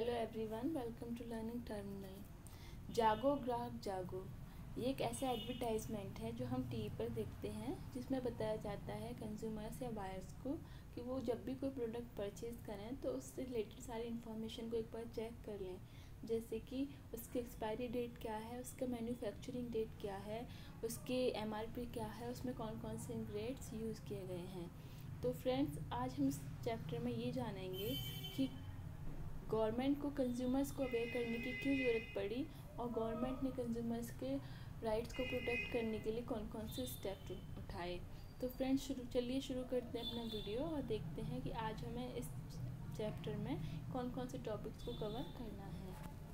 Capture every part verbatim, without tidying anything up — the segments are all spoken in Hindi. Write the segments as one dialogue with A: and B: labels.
A: Hello everyone, welcome to learning terminal. जागो ग्राहक जागो, ये एक ऐसा एडवर्टाइजमेंट है जो हम टीवी पर देखते हैं, जिसमें बताया जाता है कंज्यूमर्स या बायर्स को कि वो जब भी कोई प्रोडक्ट परचेज़ करें तो उससे रिलेटेड सारी इन्फॉर्मेशन को एक बार चेक कर लें। जैसे कि उसकी एक्सपायरी डेट क्या है, उसका मैन्युफैक्चरिंग डेट क्या है, उसके एमआरपी क्या है, उसमें कौन कौन से इंग्रेडिएंट्स यूज़ किए गए हैं। तो फ्रेंड्स, आज हम इस चैप्टर में ये जानेंगे कि गवर्नमेंट को कंज्यूमर्स को अवेयर करने की क्यों ज़रूरत पड़ी और गवर्नमेंट ने कंज्यूमर्स के राइट्स को प्रोटेक्ट करने के लिए कौन कौन से स्टेप उठाए। तो फ्रेंड्स, शुरू चलिए शुरू करते हैं अपना वीडियो और देखते हैं कि आज हमें इस चैप्टर में कौन कौन से टॉपिक्स को कवर करना है।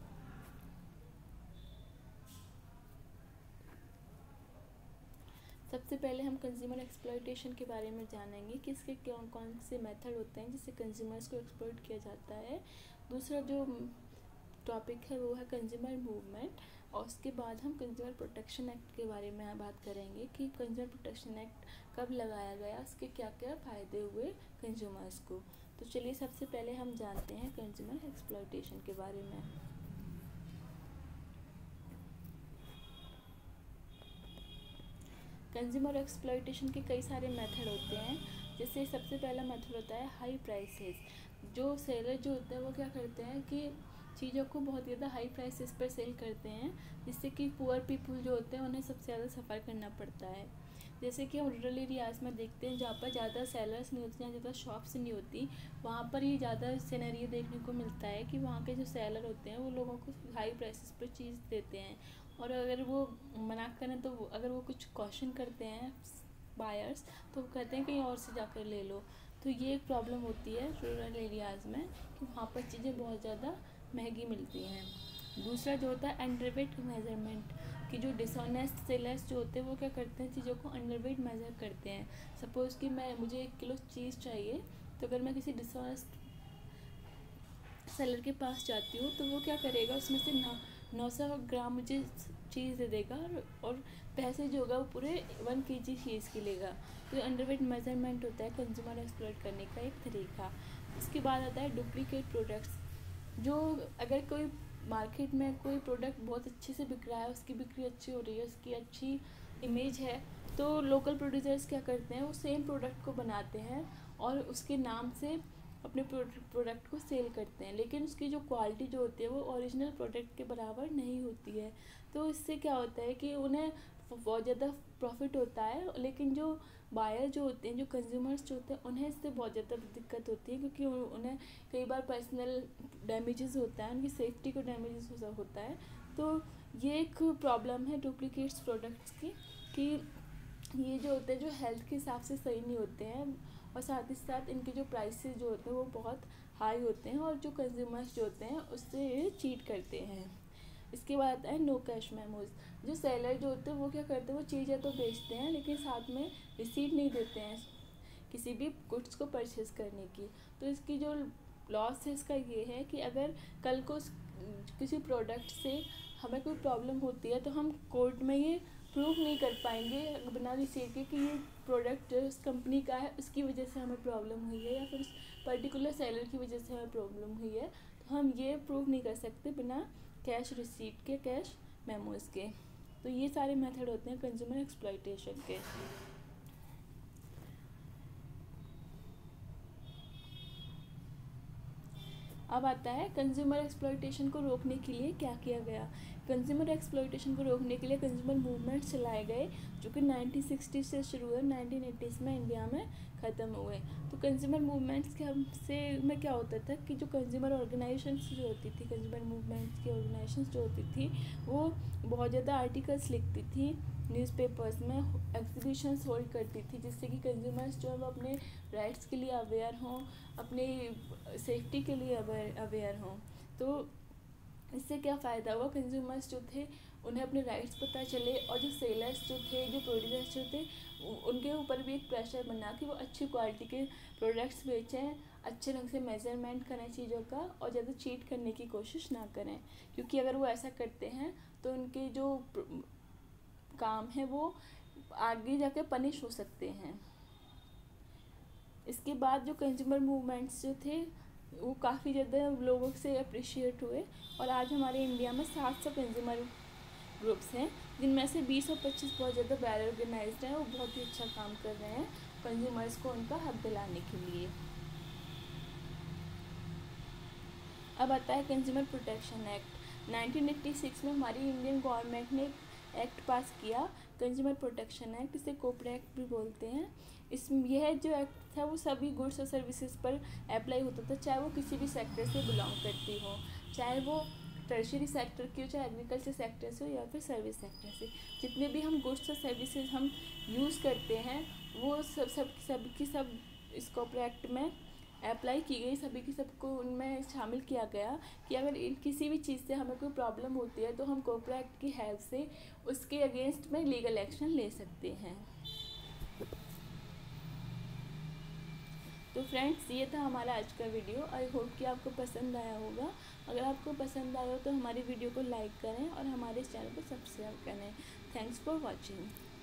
A: सबसे पहले हम कंज्यूमर एक्सप्लॉयटेशन के बारे में जानेंगे कि इसके कौन कौन से मेथड होते हैं जिससे कंज्यूमर्स को एक्सप्लॉयट किया जाता है। दूसरा जो टॉपिक है वो है कंज्यूमर मूवमेंट, और उसके बाद हम कंज्यूमर प्रोटेक्शन एक्ट के बारे में बात करेंगे कि कंज्यूमर प्रोटेक्शन एक्ट कब लगाया गया, उसके क्या क्या फ़ायदे हुए कंज्यूमर्स को। तो चलिए सबसे पहले हम जानते हैं कंज्यूमर एक्सप्लॉयटेशन के बारे में। कंज्यूमर एक्सप्लॉयटेशन के कई सारे मेथड होते हैं। जैसे सबसे पहला मेथड होता है हाई प्राइसेस। जो सेलर जो होते हैं वो क्या करते हैं कि चीज़ों को बहुत ज़्यादा हाई प्राइसेस पर सेल करते हैं, जिससे कि पुअर पीपल जो होते हैं उन्हें सबसे ज़्यादा सफ़र करना पड़ता है। जैसे कि हम रूरल एरियाज़ में देखते हैं जहाँ पर ज़्यादा सेलर्स नहीं होती, जहाँ ज़्यादा शॉप्स नहीं होती, वहाँ पर ही ज़्यादा सिनेरियो देखने को मिलता है कि वहाँ के जो सेलर होते हैं वो लोगों को हाई प्राइसेस पर चीज़ देते हैं, और अगर वो मना करें तो अगर वो कुछ क्वेश्चन करते हैं बायर्स तो वो कहते हैं कहीं और से जाकर ले लो। तो ये एक प्रॉब्लम होती है रूरल एरियाज़ में कि वहाँ पर चीज़ें बहुत ज़्यादा महंगी मिलती हैं। दूसरा जो होता है अंडरवेट मेजरमेंट, कि जो डिसऑनेस्ट सेलर्स जो होते हैं वो क्या करते हैं, चीज़ों को अंडरवेट मेजर करते हैं। सपोज़ कि मैं मुझे एक किलो चीज़ चाहिए, तो अगर मैं किसी डिसऑनेस्ट सेलर के पास जाती हूँ तो वो क्या करेगा, उसमें से नौ नौ सौ ग्राम मुझे चीज़ दे देगा और, और पैसे जो होगा वो पूरे वन के जी चीज़ की लेगा। तो अंडरवेट मेजरमेंट होता है कंज्यूमर एक्सप्लॉयट करने का एक तरीका। इसके बाद आता है डुप्लीकेट प्रोडक्ट्स। जो अगर कोई मार्केट में कोई प्रोडक्ट बहुत अच्छे से बिक रहा है, उसकी बिक्री अच्छी हो रही है, उसकी अच्छी इमेज है, तो लोकल प्रोड्यूसर्स क्या करते हैं, वो सेम प्रोडक्ट को बनाते हैं और उसके नाम से अपने प्रोडक्ट को सेल करते हैं, लेकिन उसकी जो क्वालिटी जो होती है वो ओरिजिनल प्रोडक्ट के बराबर नहीं होती है। तो इससे क्या होता है कि उन्हें बहुत ज़्यादा प्रॉफिट होता है, लेकिन जो बायर जो होते हैं, जो कंज्यूमर्स जो होते हैं, उन्हें इससे बहुत ज़्यादा दिक्कत होती है, क्योंकि उन्हें कई बार पर्सनल डैमेजेस होता है, उनकी सेफ्टी को डैमेजेस होता है। तो ये एक प्रॉब्लम है डुप्लीकेट्स प्रोडक्ट्स की, कि ये जो होते हैं जो हेल्थ के हिसाब से सही नहीं होते हैं, और साथ ही साथ इनके जो प्राइसेस जो होते हैं वो बहुत हाई होते हैं, और जो कंज्यूमर्स जो होते हैं उससे ये चीट करते हैं। इसके बाद आता है नो कैश मेमोज। जो सेलर जो होते हैं वो क्या करते हैं, वो चीज़ें तो बेचते हैं लेकिन साथ में रिसीट नहीं देते हैं किसी भी गुड्स को परचेज़ करने की। तो इसकी जो लॉस है इसका ये है कि अगर कल को किसी प्रोडक्ट से हमें कोई प्रॉब्लम होती है तो हम कोर्ट में ये प्रूव नहीं कर पाएंगे बिना रिसीट के कि ये प्रोडक्ट जो उस कंपनी का है उसकी वजह से हमें प्रॉब्लम हुई है, या फिर उस पर्टिकुलर सेलर की वजह से हमें प्रॉब्लम हुई है। तो हम ये प्रूव नहीं कर सकते बिना कैश रिसीट के, कैश मेमोज के। तो ये सारे मेथड होते हैं कंज्यूमर एक्सप्लॉयटेशन के। अब आता है कंज्यूमर एक्सप्लॉयटेशन को रोकने के लिए क्या किया गया। कंज्यूमर एक्सप्लॉयटेशन को रोकने के लिए कंज्यूमर मूवमेंट चलाए गए, जो कि नाइनटीन सिक्सटी से शुरू हुए, नाइनटीन एटीज़ में इंडिया में ख़त्म हुए। तो कंज्यूमर मूवमेंट्स के से में क्या होता था कि जो कंज्यूमर ऑर्गेनाइजेशंस जो होती थी, कंज्यूमर मूवमेंट्स की ऑर्गेनाइजेशंस जो होती थी वो बहुत ज़्यादा आर्टिकल्स लिखती थी न्यूज़पेपर्स में, एग्जीबिशंस होल्ड करती थी, जिससे कि कंज्यूमर्स जो है वो अपने राइट्स के लिए अवेयर हों, अपने सेफ्टी के लिए अवेयर हों। तो इससे क्या फ़ायदा हुआ, कंज्यूमर्स जो थे उन्हें अपने राइट्स पता चले, और जो सेलर्स जो थे, जो प्रोड्यूसर्स जो थे, उनके ऊपर भी एक प्रेशर बना कि वो अच्छी क्वालिटी के प्रोडक्ट्स बेचें, अच्छे ढंग से मेजरमेंट करें चीज़ों का, और ज़्यादा चीट करने की कोशिश ना करें, क्योंकि अगर वो ऐसा करते हैं तो उनके जो काम है वो आगे जाके पनिश हो सकते हैं। इसके बाद जो कंज्यूमर मूवमेंट्स जो थे वो काफ़ी ज़्यादा लोगों से अप्रिशिएट हुए और आज हमारे इंडिया में सात सौ कंज्यूमर ग्रुप्स हैं, जिनमें से बीस और पच्चीस बहुत ज़्यादा वेल ऑर्गेनाइज्ड हैं। वो बहुत ही अच्छा काम कर रहे हैं कंज्यूमर्स को उनका हक दिलाने के लिए। अब आता है consumer protection act. Nineteen eighty six में हमारी इंडियन गवर्नमेंट ने एक्ट पास किया, कंज्यूमर प्रोटेक्शन एक्ट, इसे कोपरे एक्ट भी बोलते हैं। इस यह जो एक्ट था वो सभी गुड्स और सर्विसेज पर अप्लाई होता था, चाहे वो किसी भी सेक्टर से बिलोंग करती हो, चाहे वो टर्शियरी सेक्टर की हो, चाहे एग्रीकल्चर सेक्टर से हो या फिर सर्विस सेक्टर से। जितने भी हम गुड्स और सर्विसेज हम यूज़ करते हैं वो सब सब सब की सब इस कोपरे एक्ट में अप्लाई की गई, सभी की सबको उनमें शामिल किया गया कि अगर इन किसी भी चीज़ से हमें कोई प्रॉब्लम होती है तो हम कोपरे एक्ट की हेल्प से उसके अगेंस्ट में लीगल एक्शन ले सकते हैं। तो फ्रेंड्स, ये था हमारा आज का वीडियो। आई होप कि आपको पसंद आया होगा। अगर आपको पसंद आया हो तो हमारी वीडियो को लाइक करें और हमारे चैनल को सब्सक्राइब करें। Thanks for watching.